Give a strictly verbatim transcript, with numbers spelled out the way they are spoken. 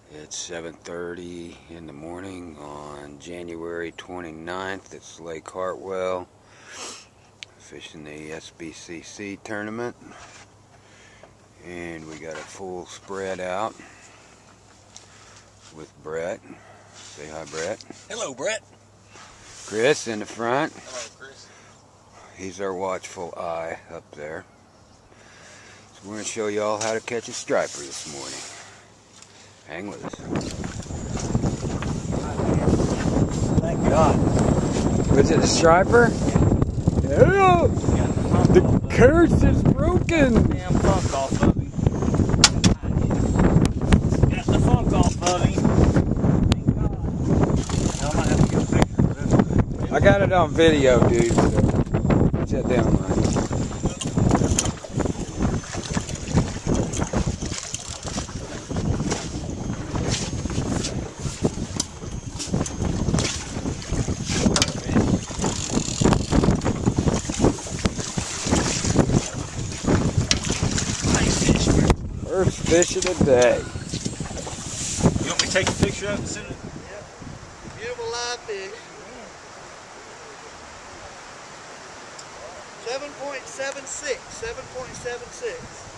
It's seven thirty in the morning on January twenty-ninth. It's Lake Hartwell, fishing the S B C C tournament, and we got a full spread out with Brett. Say hi, Brett. Hello, Brett. Chris in the front. Hello, Chris. He's our watchful eye up there. So we're going to show y'all how to catch a striper this morning. Hang with us. Thank God. Was it a striper? Yeah. The curse is broken. Damn funk off of him. Got the funk off of him. Thank God. I might have to get a picture of this. I got it on video, dude. So sit down, man. First fish of the day. You want me to take a picture of it soon? Yep. Beautiful live fish. seven point seven six. seven point seven six.